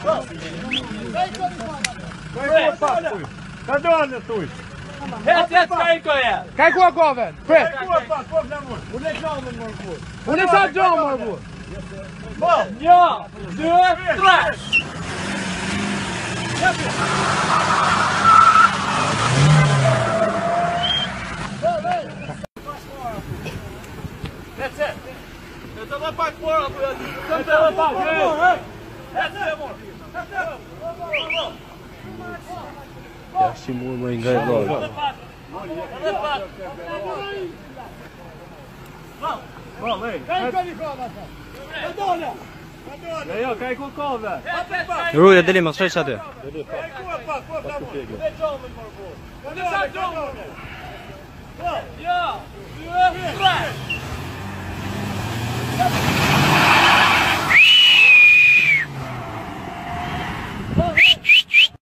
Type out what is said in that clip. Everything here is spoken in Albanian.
Cadê onde tu? Helt skrajkoje! Kaj ku akoven? Pret! Unë e gjamë në mërë. Unë e sa gjamë mërë bu? Ja! 2, 3! That's it! It's a little back for up! It's a little back! That's it! Ja si moramo in ga gol. Kaj ku kove? Ruja deli më shtrej aty. Ja! 2, 3!